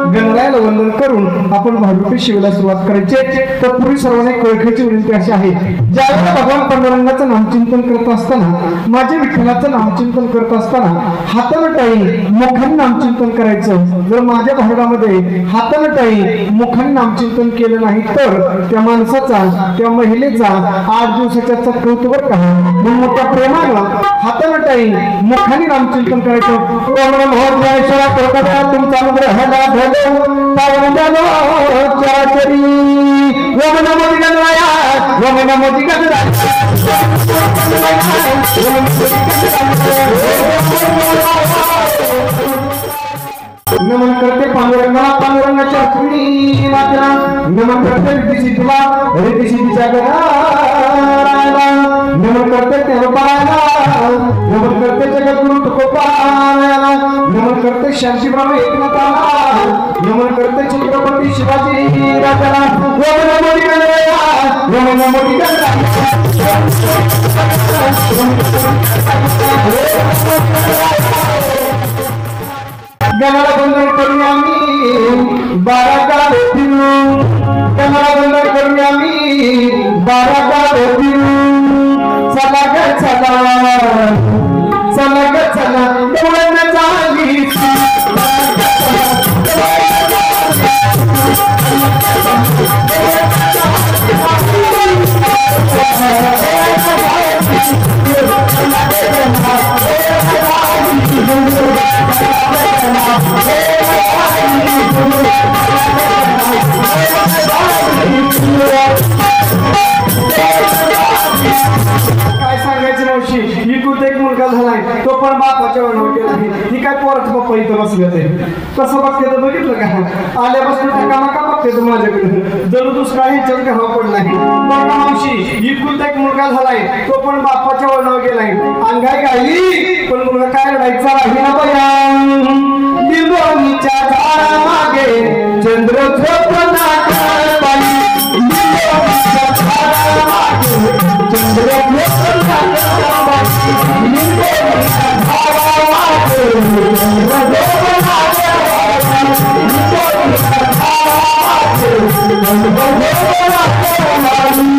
गणरायाला वंदन करून आपण भावरूपी शिवेला सुरुवात करायची। तत्पूर्वी सर्वांनी कळकळीची विनंती अशी आहे, ज्यावेळेला भगवान पांडुरंगाचं नामचिंतन करत असताना, माझ्या विठ्ठलाचं नामचिंतन करत असताना हातानं टाळी मुखाने नामचिंतन करायचं। जर माझ्या भागामध्ये हातानं टाळी मुखाने नामचिंतन केलं नाही तर त्या माणसाचा, त्या महिलेचा 8 दिवसाच्या कौतुक का म्हणून मोठ्या प्रेमानं हातानं टाळी मुखाने नामचिंतन करायचं। ओम नमो ज्ञानेश्वरा प्रकटा तुमचा अनुग्रह लाभो पावन जानो चाचरी। ओम नमो गणराया ओम नमो गणराया नमन करते पांडुरंगाला पांडुरंगाच्या आठवणी वाचला। नमन करते रिद्धिसिद्धीला रिद्धिसिद्धीच्या गणाला। नमन करते तेरपाला नमन करते जगद्गुरु तुकोबाला। नमन करते शांती ब्रह्म एकनाथाला। नमन करते छत्रपती शिवाजी राजाला। ओम नमो गणराया ओम नमो गणराया। गणाला वंदन करून आम्ही 12 गावे फिरू। गणाला वंदन करून आम्ही 12 गावे फिरू। चला ग चला चला ग चला डोळ्यानं चाली काय सांगायचं मावशी, ही कुठे एक मुलगा झालाय तो पण बापाच्या वरती नाही। ही काय पोराचं पप्पा इथं बसले ते कसं बघते तर बघितलं का? आल्यापासून टकामका बघते तर माझ्याकडे जणू दुसरा ह्याच्यात घावा पडलाय। बघा मावशी, ही कुठे एक मुलगा झालाय तो पण बापाच्या वरणावर गेलाय। अंगाई गायली पण मुलगा काय रडायचा राही ना बया। लिंबोनीच्या झाडा मागे चंद्र झोपला पाणी। लिंबोनीच्या झाडा मागे चंद्र झोपला पाणी। लिंबोनीच्या झाडा मागे चंद्र झोपला पाणी। लिंबोनीच्या झाडा मागे चंद्र झोपला पाणी।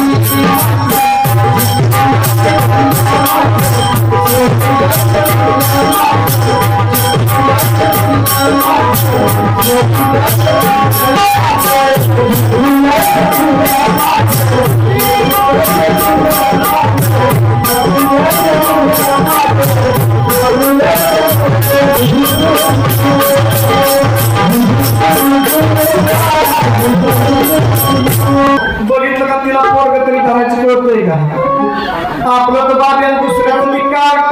बघितलं का तिला पोरग तरी करायची कळतंय का? आपलं तर बाब्यान दुसऱ्याचं मी काट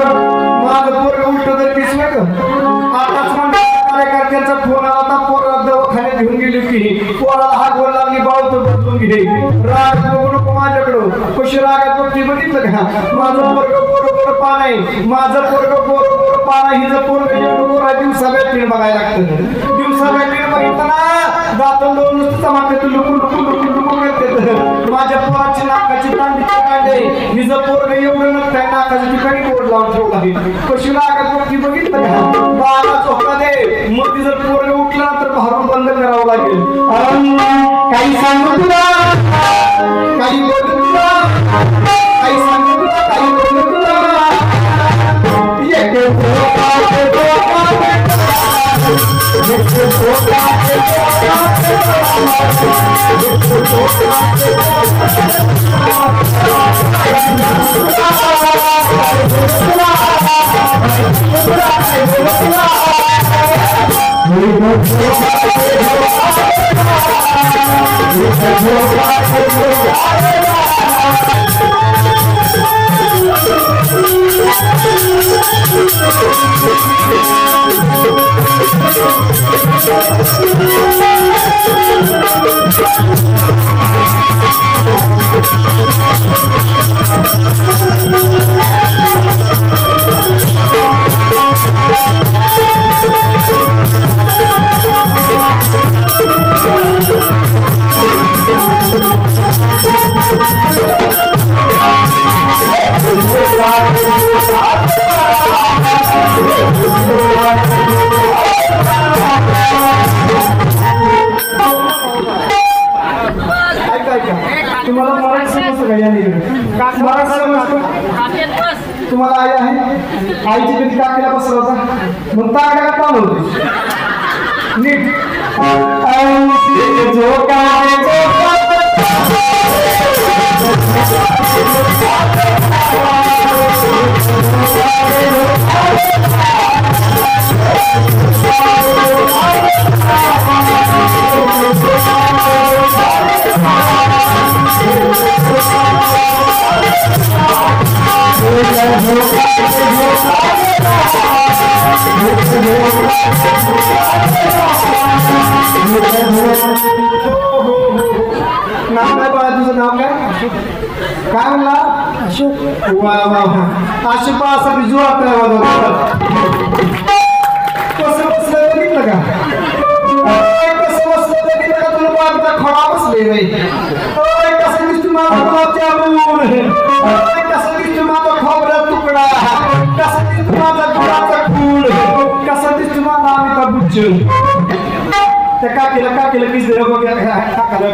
माझं पोरग उलट तरी दिसलं का? आताच म्हणतात कार्यकर्त्यांचा फोन आला होता, पोराला दवाखान्यात घेऊन गेली की पोराला हात वर लागली बाळ तर बदलून घे। राग बघू नको माझ्याकडं, कशी रागात बघती बघितलं का? माझं पोरग बरोबर पान आहे, माझं पोरग बरोबर पान आहे। हिचं पोरग एवढं दिवसा व्यापीन बघायला लागतं। दिवसा व्यापीन बघितलं ना दातून दोन नुसतं चमाकते लुकून लुकून लुकून लुकून करते। माझ्या पोराची नाकाची तांडी काढले, हिचं पोरग एवढं नसतंय नाकाच्या ठिकाणी बोर्ड लावून ठेवला आहे। कशी रागात बघती बघितलं का? बाळा झोका दे, मग ती जर पोरग उठला तर भारून बंद करावं लागेल। काही सांगू तुला काही बोलू तुला काही सांगू तुला काही बोलू तुला Thank you. तुम्हाला मराठी समजतं का या मराठी समजतं तुम्हाला आई आहे आईची कधी काकीला बसला होता मग ताकड्या का होते नीट नाव काय बाळा तुझं नाव काय म्हणला अशोक वा वा अशोक असा बिजू आता कसं बसलं बघितलं का कसं बसलं बघितलं का तुला बाबा खडा बसले नाही कसं दिसतो माझा गुलाबजामुन कसं दिसतो माझा खोबरा तुकडा कसं दिसतो माझा गुळाचा फूल कसं दिसतो माझा अमिताभ बच्चन त्या काकीला किस दिलं बघा काकाला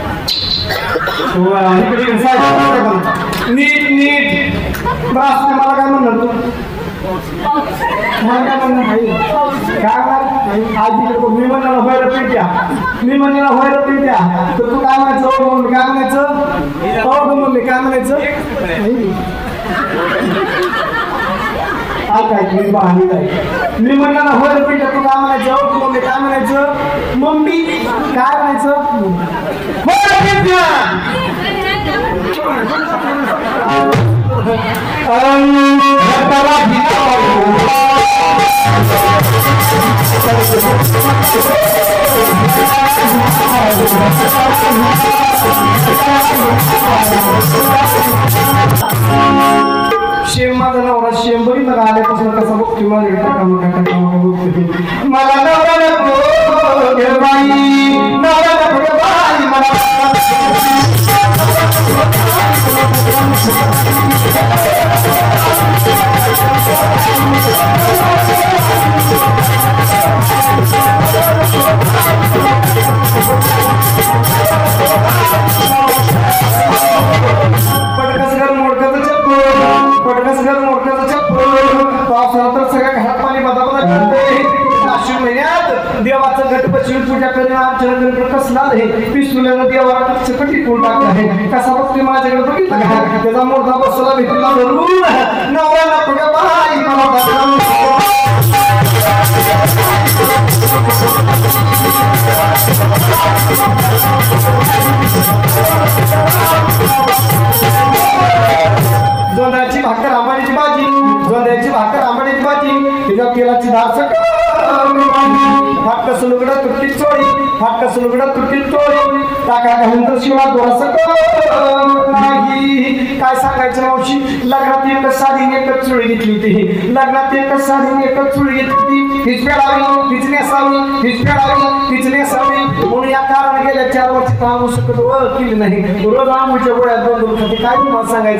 नीट नीट बस मला काय म्हणणार तू मला काय म्हणणार काय आज मी म्हणणार व्हायला पिंट्या तर तू काय म्हणायचं काय म्हणायचं मम्मी काय म्हणायचं काय मी म्हणणार व्हायला पिंट्या तू काय म्हणायचं मम्मी काय म्हणायचं मम्मी काय म्हणायचं शेम माझा नवरा शेम बरी मला आल्यापासून कसा बघतो मला नवरा नको मला पटकस घर मोडकाचं चप्पल पावसाळा तर सगळ्या घरात पाणी बदाबदा घालते अश्विन महिन्यात देवाचं घट बसवून पूजा करून आमच्या गणपती कसला आहे पिस्तुल्यानं देवाला सकटी कोण टाकला आहे कसा बघते माझ्याकडे बघितलं का त्याचा मोठा बसला भेटला धरून नवऱ्याला पुढे बाई मला जोंधळ्याची भाकर आंबाडीची भाजी तिच्या तेलाची धार फाटकस लुगडा तुटली चोळी टाका घालून शिवा थोडासा नाही काय सांगायचं मावशी लग्नात एकच साडीने एकच चुळी घेतली होती हीच नेसावी म्हणून या कारण गेल्या 4 वर्ष काम शकत केली नाही रोज आंबूच्या गोळ्या 2 खाते काय तुम्हाला सांगायचं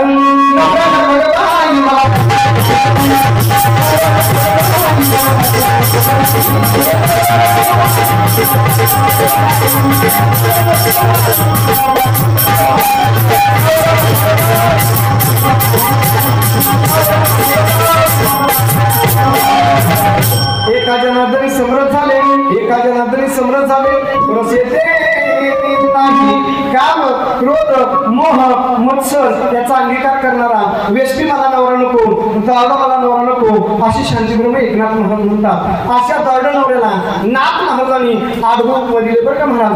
एका जनार्दनी समृद्ध झाले रस येते नाही काम क्रोध मोह मत्सर याचा अंगीकार करणारा वेष्टी मला नवरा नको दाडा मला नवरा नको अशी शांतीब्रह्म एकनाथ महाराज म्हणतात अशा दाडा नवऱ्याला नाथ महाराजांनी आडवून दिले बरं का महाराज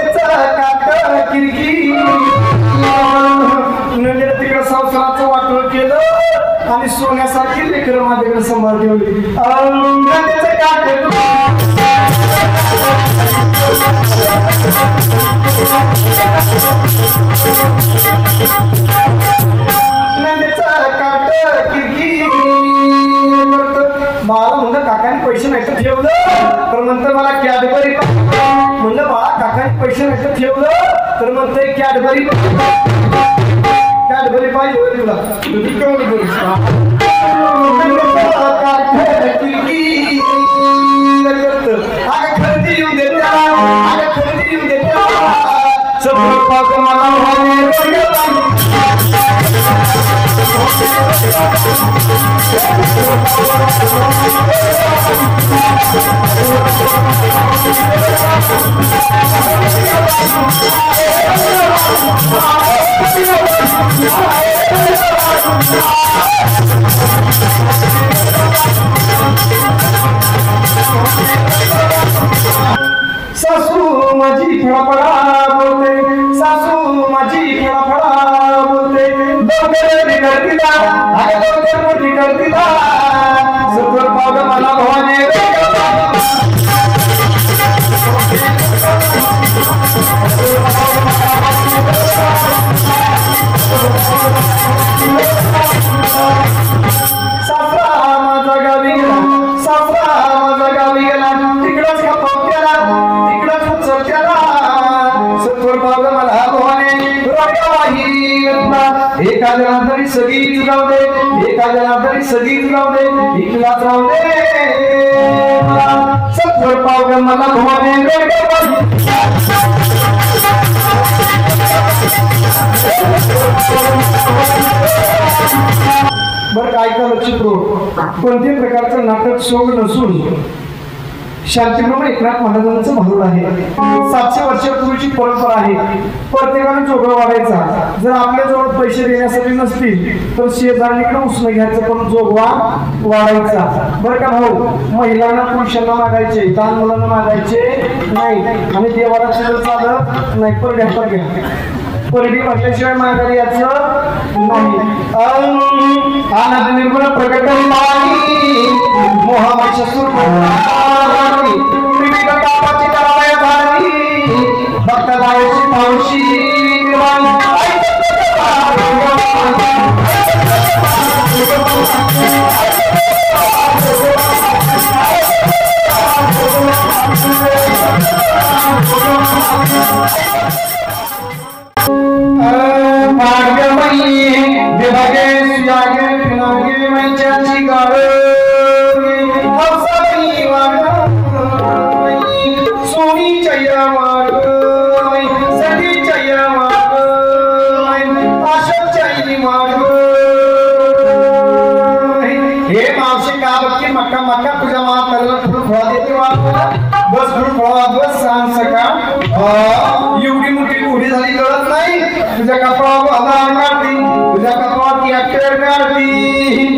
नंदेला तिकडे संसाराचं वाटोळ केलं आणि सोन्यासारखी लेकर माझ्याकडे सांभाळ ठेवली नंदेचं काट बाळा म्हणलं काकाने पैसे नाही तर ठेवलं तर म्हणतं मला कॅडबरी म्हणलं बाळा काकाने पैसे नाही तर ठेवलं तर म्हणतंय कॅडबरी पाहिजे तुला तुझी केवढी बोल खरेदी येऊन देत्या सगळं मला सासू माझी फळफळा बोलते, सासू माझी फळफळा बोलते, डोक्याला बिघडतीला अरे डोक्यात मोठी करतीला सत्वर पावलं मला भवाने सासरा माझा गावी गेला, सासरा माझा गावी गेला, तिकडच खपावत्याला तिकडच चलत्याला सत्वर पावलं मला भवाने रोगावाही एका जनार्दनी सगळीच राहू दे, एका जनार्दनी सगळीच राहू दे, इकलाच राहू दे सत्वर पावलं मला भवाने रोगावाही बरं काय का लक्षात कोणत्याही प्रकारचं नाटक सोंग नसून शांतीप्रमाणे एकनाथ महाराजांचं भारूड आहे. 700 वर्षापूर्वीची परंपरा आहे. प्रत्येकाने जोगवा वाढायचा. जर आपल्या जवळ पैसे देण्यासाठी नसतील तर शेजारणीकडे उसणं घ्यायचं, पण जोगवा वाढायचा. बरं का भाऊ, महिलांना पुरुषांना मागायचे, लहान मुलांना मागायचे नाही आणि देवाला चालत नाही. पर घ्या परडी म्हटल्याशिवाय माघारी याचं नाही. आनंद निर्गुण प्रकट मोहामशसूर भक्तदायची भावशी विभागे सुजागे फिनागे मैच्याची गाळ हौसाबाई वागवाई सोनी चैया वागवाई सती चैया वागवाई आशा चैनी वागवाई हे मावशी का बघती मक्का मक्का तुझ्या माताला फुल खोळा देते वागवा बस फुल खोळा बस सांग सका एवढी मोठी घोडी झाली कळत नाही तुझ्या कपाळावर आधार काढती तुझ्या कपाळात ऍक्टर काढती